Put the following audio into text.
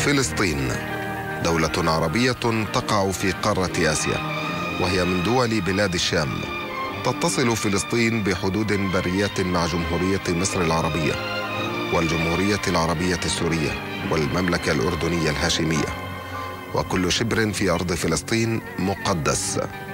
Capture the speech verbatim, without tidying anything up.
فلسطين دولة عربية تقع في قارة آسيا، وهي من دول بلاد الشام. تتصل فلسطين بحدود برية مع جمهورية مصر العربية والجمهورية العربية السورية والمملكة الأردنية الهاشمية، وكل شبر في أرض فلسطين مقدس.